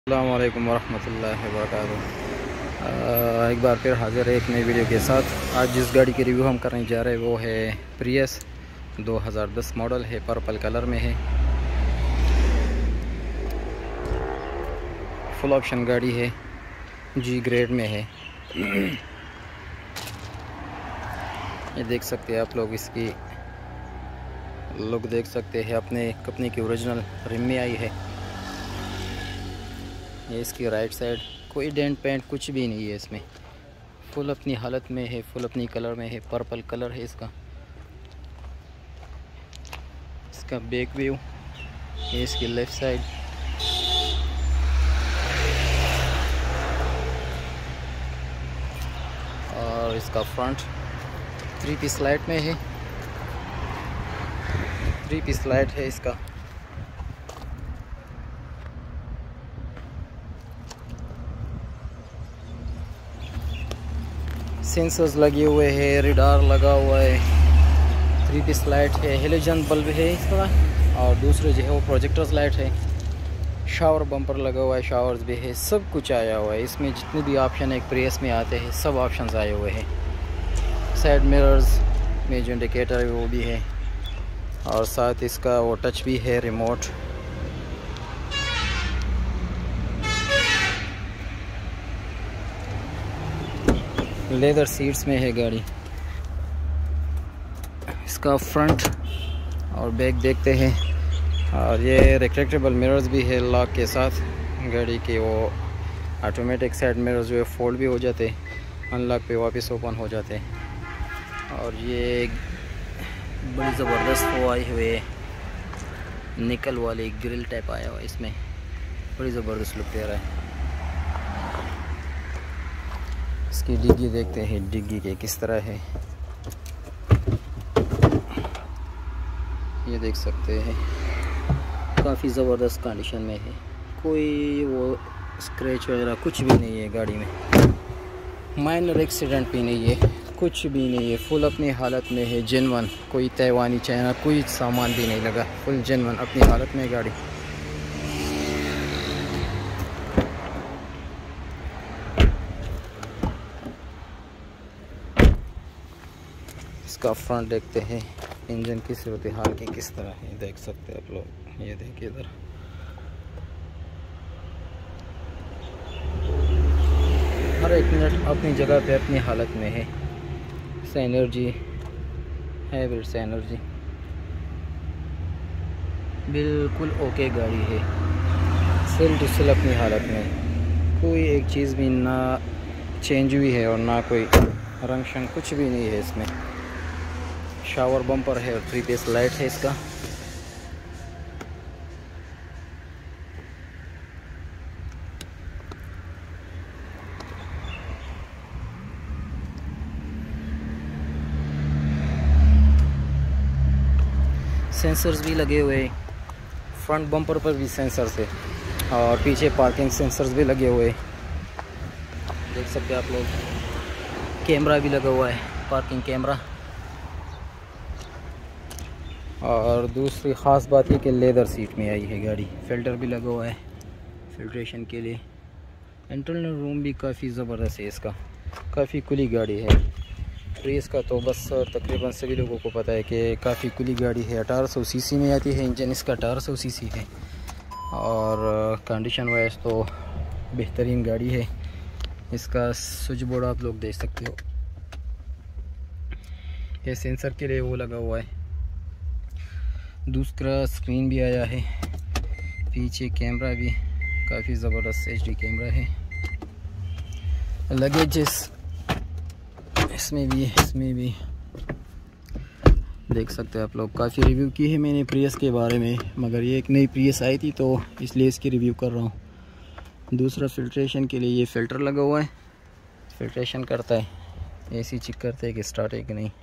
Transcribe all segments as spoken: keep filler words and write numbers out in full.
अस्सलाम वालेकुम वरहमतुल्लाहि वबरकातुहू। एक बार फिर हाज़िर है एक नई वीडियो के साथ। आज जिस गाड़ी की रिव्यू हम करने जा रहे हैं वो है प्रियस दो हज़ार दस मॉडल है, पर्पल कलर में है, फुल ऑप्शन गाड़ी है, जी ग्रेड में है। ये देख सकते हैं आप लोग, इसकी लुक देख सकते हैं, अपने कंपनी की ओरिजिनल रिम में आई है। ये इसकी राइट साइड कोई डेंट पेंट कुछ भी नहीं है इसमें, फुल अपनी हालत में है, फुल अपनी कलर में है, पर्पल कलर है इसका। इसका बैक व्यू, ये इसकी लेफ़्ट साइड, और इसका फ्रंट थ्री पीस लाइट में है, थ्री पीस लाइट है इसका। सेंसर्स लगे हुए हैं, रेडार लगा हुआ है, थ्री पीस लाइट है, हेलोजन बल्ब है इसका, और दूसरे जो है वो प्रोजेक्टर्स लाइट है। शावर बम्पर लगा हुआ है, शावर्स भी है, सब कुछ आया हुआ है इसमें। जितने भी ऑप्शन एक प्रियस में आते हैं सब ऑप्शंस आए हुए हैं। साइड मिरर्स में जो इंडिकेटर है वो भी है, और साथ इसका वो टच भी है, रिमोट। लेदर सीट्स में है गाड़ी। इसका फ्रंट और बैक देखते हैं, और ये रिट्रैक्टेबल मिरर्स भी है लॉक के साथ। गाड़ी के वो ऑटोमेटिक साइड मिरर्स जो है फोल्ड भी हो जाते, अनलॉक पे वापस ओपन हो जाते। और ये बड़ी ज़बरदस्त वो आई हुई है, निकल वाली ग्रिल टाइप आया हुआ है इसमें, बड़ी ज़बरदस्त लुक दे रहा है। इसकी डिग्गी देखते हैं, डिग्गी के किस तरह है, ये देख सकते हैं, काफ़ी ज़बरदस्त कंडीशन में है, कोई वो स्क्रैच वगैरह कुछ भी नहीं है गाड़ी में, माइनर एक्सीडेंट भी नहीं है, कुछ भी नहीं है, फुल अपनी हालत में है, जेन्युइन, कोई तैवानी चाइना कोई सामान भी नहीं लगा, फुल जेन्युइन अपनी हालत में गाड़ी। इसका फ्रंट देखते हैं, इंजन की सूरत हाल की किस तरह है, देख सकते हैं आप लोग। ये देखिए इधर, हर एक मिनट अपनी जगह पे अपनी हालत में है। से एनर्जी है, से एनर्जी बिल्कुल ओके गाड़ी है, सेल टू सेल अपनी हालत में, कोई एक चीज़ भी ना चेंज हुई है और ना कोई रंग शंग कुछ भी नहीं है इसमें। शावर बम्पर है और थ्री पीस लाइट है इसका। सेंसर्स भी लगे हुए, फ्रंट बम्पर पर भी सेंसर्स है, और पीछे पार्किंग सेंसर्स भी लगे हुए, देख सकते हैं आप लोग। कैमरा भी लगा हुआ है, पार्किंग कैमरा। और दूसरी ख़ास बात है कि लेदर सीट में आई है गाड़ी, फ़िल्टर भी लगा हुआ है फिल्ट्रेशन के लिए। इंटरनल रूम भी काफ़ी ज़बरदस्त है इसका, काफ़ी खुली गाड़ी है। प्रियस का तो बस तकरीबन सभी लोगों को पता है कि काफ़ी खुली गाड़ी है। अठारह सौ सीसी में आती है, इंजन इसका अठारह सौ सीसी है, और कंडीशन वाइज तो बेहतरीन गाड़ी है। इसका स्विच बोर्ड आप लोग देख सकते हो, ये सेंसर के लिए वो लगा हुआ है। दूसरा स्क्रीन भी आया है, पीछे कैमरा भी काफ़ी ज़बरदस्त एच डी कैमरा है। लगेजेस इसमें भी इसमें भी देख सकते हैं आप लोग। काफ़ी रिव्यू की है मैंने प्रियस के बारे में, मगर ये एक नई प्रियस आई थी तो इसलिए इसकी रिव्यू कर रहा हूँ। दूसरा फिल्ट्रेशन के लिए ये फ़िल्टर लगा हुआ है, फिल्ट्रेशन करता है, एसी चेक करते है कि स्टार्ट है कि नहीं।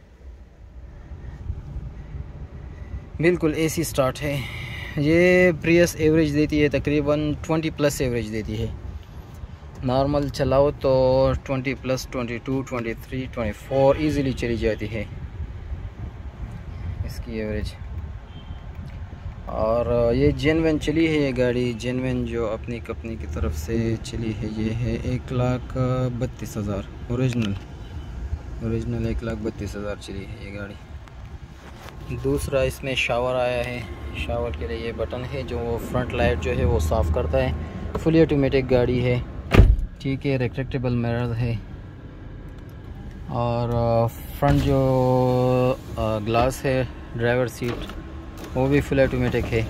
बिल्कुल एसी स्टार्ट है। ये प्रियस एवरेज देती है तकरीबन ट्वेंटी प्लस एवरेज देती है। नॉर्मल चलाओ तो twenty plus, twenty two, twenty three, twenty four easily चली जाती है इसकी एवरेज। और ये जेनवन चली है, ये गाड़ी जेनवन जो अपनी कंपनी की तरफ से चली है। ये है एक लाख बत्तीस हज़ार ओरिजिनल ओरिजिनल एक लाख बत्तीस हज़ार चली है ये गाड़ी। दूसरा इसमें शावर आया है। शावर के लिए ये बटन है जो फ्रंट लाइट जो है वो साफ़ करता है। फुली ऑटोमेटिक गाड़ी है, ठीक है। रेट्रैक्टेबल मिरर है और फ्रंट जो ग्लास है ड्राइवर सीट वो भी फुल ऑटोमेटिक है।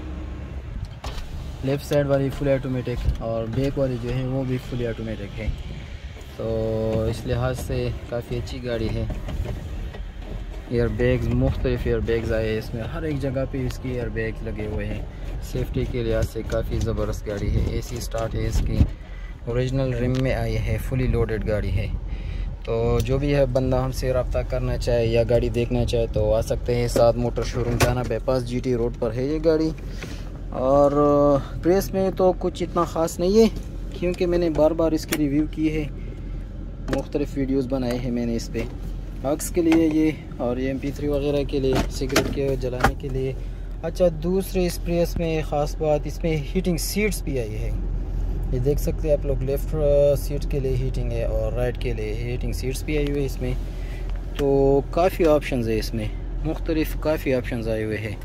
लेफ़्ट साइड वाली फुल ऑटोमेटिक और बैक वाली जो है वो भी फुल ऑटोमेटिक है। तो इस लिहाज से काफ़ी अच्छी गाड़ी है। एयर बैग्स मुख्तलिफ एयर बैग्स आए इसमें, हर एक जगह पे इसकी एयर बैग्स लगे हुए हैं। सेफ्टी के लिहाज से काफ़ी ज़बरदस्त गाड़ी है। एसी स्टार्ट है इसकी, ओरिजिनल रिम में आई है, फुली लोडेड गाड़ी है। तो जो भी है बंदा हमसे रब्ता करना चाहे या गाड़ी देखना चाहे तो आ सकते हैं। सात मोटर शोरूम जाना बाईपास जीटी रोड पर है ये गाड़ी। और प्रेस में तो कुछ इतना ख़ास नहीं है क्योंकि मैंने बार बार इसकी रिव्यू की है, मुख्तलिफ़ वीडियोस बनाए हैं मैंने इस पर। आक्स के लिए ये और ये एम पी थ्री वगैरह के लिए, सिगरेट के जलाने के लिए। अच्छा, दूसरे इस प्रेस में ख़ास बात, इसमें हीटिंग सीट्स भी आई है। ये देख सकते हैं आप लोग, लेफ़्ट सीट के लिए हीटिंग है और राइट के लिए हीटिंग सीट्स भी आई हुई है इसमें। तो काफ़ी ऑप्शंस है इसमें, मुख्तलिफ काफ़ी ऑप्शंस आए हुए हैं।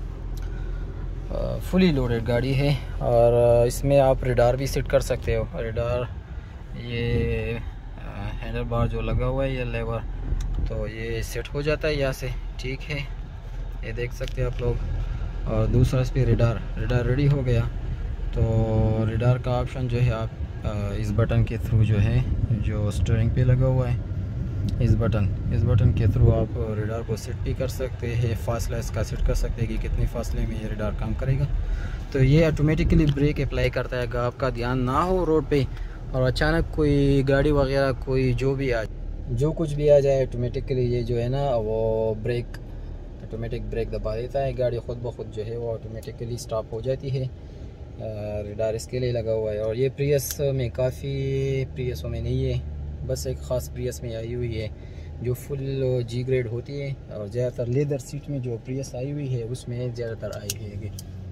फुली लोडेड गाड़ी है और इसमें आप रेडार भी सेट कर सकते हो। रेडार ये हैंडल बार जो लगा हुआ है ये लेवर, तो ये सेट हो जाता है यहाँ से, ठीक है। ये देख सकते हैं आप लोग। और दूसरा इस पर रेडार रेडार रेडी हो गया। तो रेडार का ऑप्शन जो है आप इस बटन के थ्रू जो है, जो स्टीयरिंग पे लगा हुआ है, इस बटन इस बटन के थ्रू आप रेडार को सेट भी कर सकते हैं। फासला इसका सेट कर सकते हैं कि कितने फासले में ये रेडार काम करेगा। तो ये ऑटोमेटिकली ब्रेक अप्लाई करता है। आपका ध्यान ना हो रोड पे और अचानक कोई गाड़ी वगैरह कोई जो भी आ जो कुछ भी आ जाए, ऑटोमेटिकली ये जो है ना वो ब्रेक ऑटोमेटिक ब्रेक दबा देता है। गाड़ी खुद ब खुद जो है वो ऑटोमेटिकली स्टॉप हो जाती है। रेडार इसके लिए लगा हुआ है। और ये प्रियस में, काफ़ी प्रियसों में नहीं है, बस एक ख़ास प्रियस में आई हुई है जो फुल जी ग्रेड होती है। और ज़्यादातर लेदर सीट में जो प्रियस आई हुई है उसमें ज़्यादातर आई है।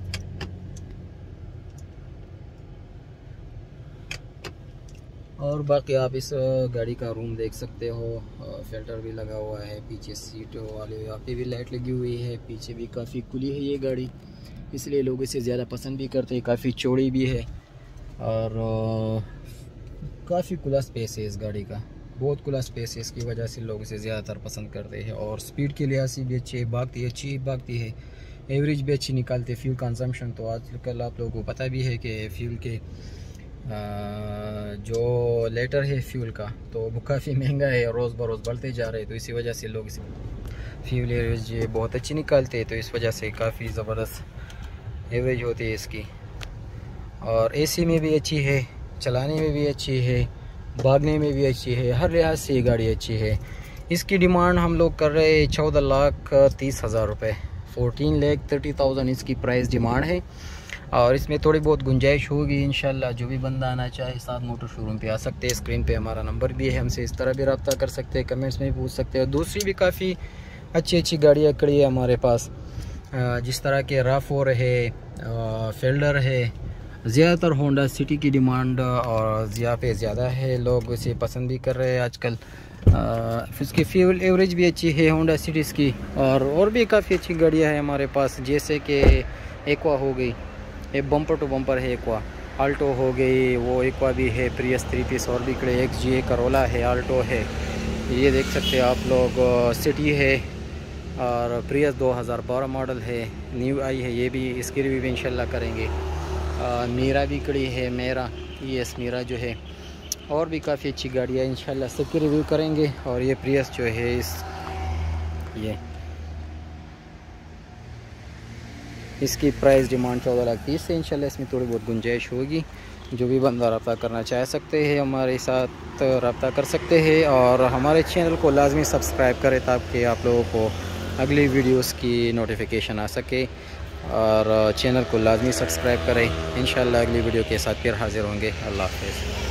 और बाकी आप इस गाड़ी का रूम देख सकते हो, फिल्टर भी लगा हुआ है। पीछे सीट वाले यहाँ पे भी लाइट लगी हुई है। पीछे भी काफ़ी खुली है ये गाड़ी, इसलिए लोग इसे ज़्यादा पसंद भी करते हैं। काफ़ी चौड़ी भी है और काफ़ी खुला स्पेस है इस गाड़ी का, बहुत खुला स्पेस है। इसकी वजह से लोग इसे ज़्यादातर पसंद करते हैं। और स्पीड के लिहाज से भी अच्छी भागती है, अच्छी भागती है। एवरेज भी अच्छी निकालते हैं। फ्यूल कंजम्पशन तो आजकल आप लोगों को पता भी है कि फ्यूल के आ, जो लीटर है फ्यूल का तो वो काफ़ी महंगा है, रोज़ बरोज़ बढ़ते जा रहे हैं। तो इसी वजह से लोग इसे फ्यूल एवरेज बहुत अच्छी निकालते हैं। तो इस वजह से काफ़ी ज़बरदस्त एवरेज होती है इसकी। और एसी में भी अच्छी है, चलाने में भी अच्छी है, भागने में भी अच्छी है, हर लिहाज से ये गाड़ी अच्छी है। इसकी डिमांड हम लोग कर रहे हैं चौदह लाख तीस हज़ार रुपये, फोर्टीन लाख थर्टी थाउजेंड इसकी प्राइस डिमांड है। और इसमें थोड़ी बहुत गुंजाइश होगी इंशाल्लाह। जो भी बंदा आना चाहे सात मोटर शोरूम पे आ सकते हैं। स्क्रीन पे हमारा नंबर भी है, हमसे इस तरह भी रब्ता कर सकते हैं, कमेंट्स में भी पूछ सकते हैं। दूसरी भी काफ़ी अच्छी अच्छी गाड़ियाँ खड़ी है हमारे पास, जिस तरह के राव फोर है, फील्डर है। ज़्यादातर होंडा सिटी की डिमांड और यहाँ पे ज़्यादा है, लोग इसे पसंद भी कर रहे हैं आजकल। इसकी फ्यूल एवरेज भी अच्छी है होंडा सिटीज़ की। और और भी काफ़ी अच्छी गाड़ियाँ हैं हमारे पास, जैसे कि एक्वा हो गई, ये बम्पर टू बम्पर है एक्वा। आल्टो हो गई, वो एक्वा भी है, प्रियस थ्री पीस और भी खड़े, एक्स जी ए करोला है, आल्टो है, ये देख सकते हैं आप लोग। सिटी है और प्रियस दो हज़ार बारह मॉडल है, न्यू आई है, ये भी इसकी रिव्यू भी इंशाल्लाह करेंगे। आ, मीरा भी खड़ी है, मेरा ई एस मीरा जो है। और भी काफ़ी अच्छी गाड़ियाँ इंशाल्लाह सबकी रिव्यू करेंगे। और ये प्रियस जो है इस ये इसकी प्राइस डिमांड चौदह लाख तीस है। इंशाल्लाह इसमें थोड़ी बहुत गुंजाइश होगी। जो भी बंदा रब्ता करना चाह सकते हैं हमारे साथ रब्ता कर सकते हैं। और हमारे चैनल को लाजमी सब्सक्राइब करें ताकि आप लोगों को अगली वीडियोस की नोटिफिकेशन आ सके। और चैनल को लाजमी सब्सक्राइब करें। इंशाल्लाह अगली वीडियो के साथ फिर हाज़िर होंगे। अल्लाह हाफ़िज़।